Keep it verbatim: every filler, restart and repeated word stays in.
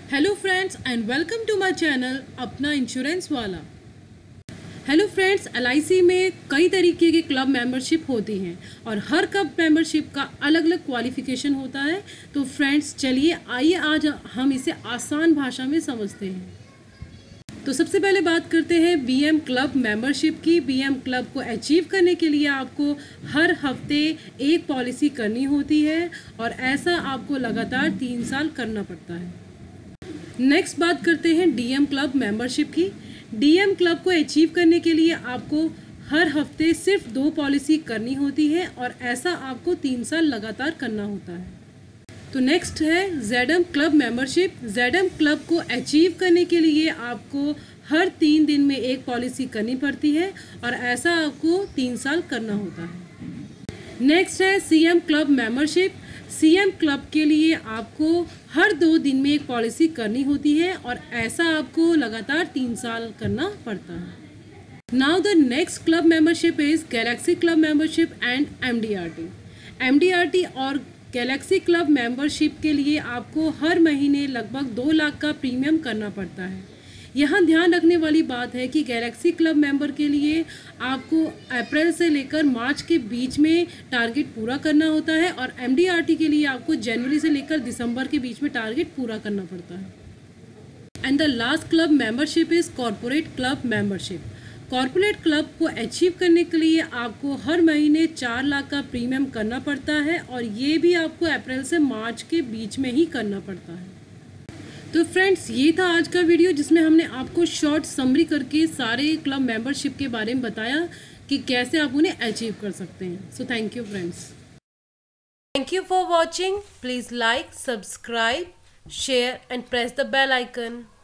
Hello friends and welcome to my channel अपना insurance वाला। Hello friends, L I C में कई तरीके की क्लब मेंबरशिप होती हैं और हर क्लब मेंबरशिप का अलग अलग क्वालिफिकेशन होता है। तो फ्रेंड्स चलिए आइए आज हम इसे आसान भाषा में समझते हैं। तो सबसे पहले बात करते हैं बी एम क्लब मेंबरशिप की। बी एम क्लब को अचीव करने के लिए आपको हर हफ्ते एक पॉलिसी करनी होती है और ऐसा आपको लगातार तीन साल करना पड़ता है। नेक्स्ट बात करते हैं डी एम क्लब मेंबरशिप की। डी एम क्लब को अचीव करने के लिए आपको हर हफ्ते सिर्फ दो पॉलिसी करनी होती है और ऐसा आपको तीन साल लगातार करना होता है। तो नेक्स्ट है Z M club membership. Z M club को अचीव करने के लिए आपको हर तीन दिन में एक पॉलिसी करनी पड़ती है और ऐसा आपको तीन साल करना होता है। नेक्स्ट है C M club membership. C M club के लिए आपको हर दो दिन में एक पॉलिसी करनी होती है और ऐसा आपको लगातार तीन साल करना पड़ता है। Now the next club membership is galaxy club membership and M D R T. M D R T और गैलेक्सी क्लब मेंबरशिप के लिए आपको हर महीने लगभग दो लाख का प्रीमियम करना पड़ता है। यहाँ ध्यान रखने वाली बात है कि गैलेक्सी क्लब मेंबर के लिए आपको अप्रैल से लेकर मार्च के बीच में टारगेट पूरा करना होता है और एम डी आर टी के लिए आपको जनवरी से लेकर दिसंबर के बीच में टारगेट पूरा करना पड़ता है। And the last club membership is corporate club membership. Corporate club को अचीव करने के लिए आपको हर महीने चार लाख का प्रीमियम करना पड़ता है और ये भी आपको अप्रैल से मार्च के बीच में ही करना पड़ता है। तो फ्रेंड्स ये था आज का वीडियो जिसमें हमने आपको शॉर्ट समरी करके सारे क्लब मेंबरशिप के बारे में बताया कि कैसे आप उन्हें अचीव कर सकते हैं। So thank you friends. Thank you for watching. Please like, subscribe, share and press the bell icon.